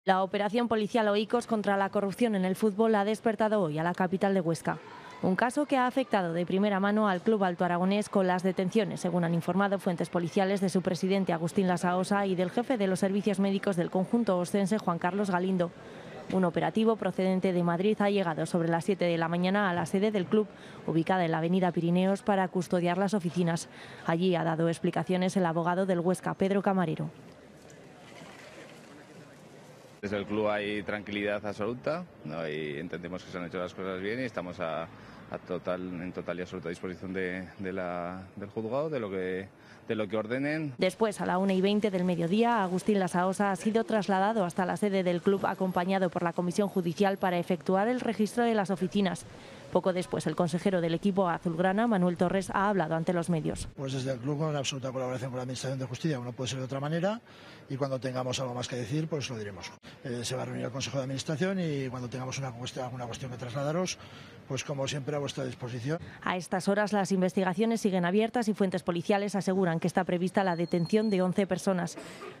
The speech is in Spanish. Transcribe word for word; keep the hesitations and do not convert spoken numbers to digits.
La operación policial Oikos contra la corrupción en el fútbol ha despertado hoy a la capital de Huesca. Un caso que ha afectado de primera mano al club alto aragonés con las detenciones, según han informado fuentes policiales, de su presidente Agustín Lasaosa y del jefe de los servicios médicos del conjunto ostense, Juan Carlos Galindo. Un operativo procedente de Madrid ha llegado sobre las siete de la mañana a la sede del club, ubicada en la avenida Pirineos, para custodiar las oficinas. Allí ha dado explicaciones el abogado del Huesca, Pedro Camarero. Desde el club hay tranquilidad absoluta, ¿no? Y entendemos que se han hecho las cosas bien y estamos a, a total, en total y absoluta disposición de, de la, del juzgado, de lo, que, de lo que ordenen. Después, a la una y veinte del mediodía, Agustín Lasaosa ha sido trasladado hasta la sede del club acompañado por la comisión judicial para efectuar el registro de las oficinas. Poco después, el consejero del equipo azulgrana, Manuel Torres, ha hablado ante los medios. Pues desde el club, con absoluta colaboración con la Administración de Justicia, no puede ser de otra manera, y cuando tengamos algo más que decir, pues lo diremos. Eh, se va a reunir el Consejo de Administración y cuando tengamos una cuestión, alguna cuestión que trasladaros, pues como siempre a vuestra disposición. A estas horas las investigaciones siguen abiertas y fuentes policiales aseguran que está prevista la detención de once personas.